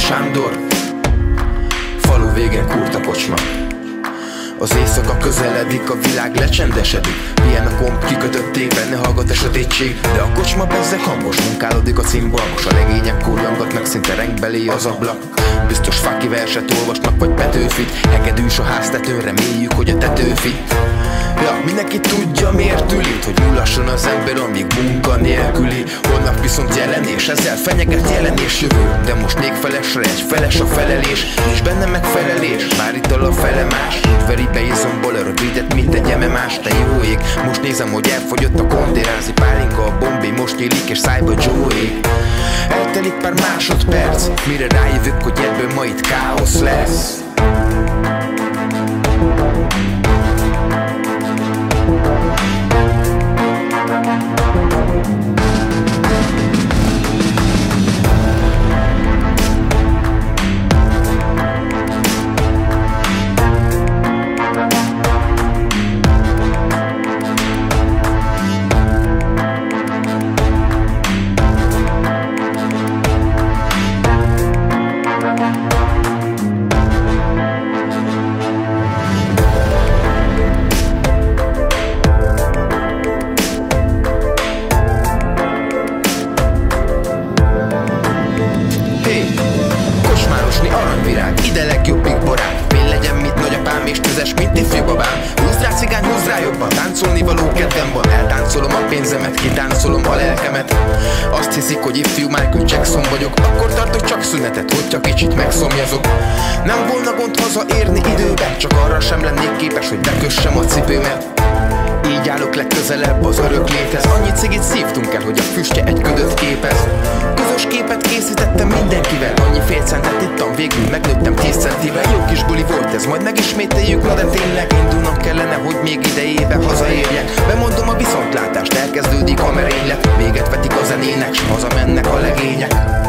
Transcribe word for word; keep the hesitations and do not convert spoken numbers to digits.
Sándor. Falu végén kurta kocsma. Az éjszaka közeledik, a világ lecsendesedik. Pihen a komp kikötötték, benne hallgat a sötétség. De a kocsma bezzeg hangos, munkálódik a cimbalmos. A legények kurjangatnak, szinte renk belé az ablak. Biztos faki verset olvasnak, vagy Petőfit. Hegedűs a háztetőn, reméljük, hogy a tetőfi. Ja, mindenki tudja, miért ül itt, hogy mulasson az ember, amíg munka nélküli. Holnap viszont jelenés, ezzel fenyeget jelenés jövő. De most még felesre egy feles a felelés, és benne megfelelés, már itt a fele más. Udvari beizomból a rövidet, mint egy ememás. De jó ég, most nézem, hogy elfogyott a kondérázi pálinka. A bombé most nyílik, és szájba Joey. Eltelik pár másodperc, mire rájövök, hogy ebből ma itt káosz lesz. Aranyvirág, ide legjobbik barát. Fél legyen, mint nagyapám, és tüzes, mint ifjú babám. Húzd rá cigány, húzd rá jobban, táncolni való kedvem van. Eltáncolom a pénzemet, kitáncolom a lelkemet. Azt hiszik, hogy ifjú Michael Jackson vagyok. Akkor tartok csak szünetet, hogyha kicsit megszomjazok. Nem volna gond hazaérni időben, csak arra sem lennék képes, hogy bekössem a cipőmet. Így állok legközelebb az örök léthez. Annyi cigit szívtunk el, hogy a füstje egy ködöt képez. Közös képet készítettem mindenkivel. Annyi fél centet ittam, végül megnőttem tíz centivel. Jó kis buli volt ez, majd megismételjük, na de tényleg indulnom kellene, hogy még idejébe hazaérjek. Bemondom a viszontlátást, elkezdődik a merénylet. Véget vetik a zenének, s hazamennek a legények.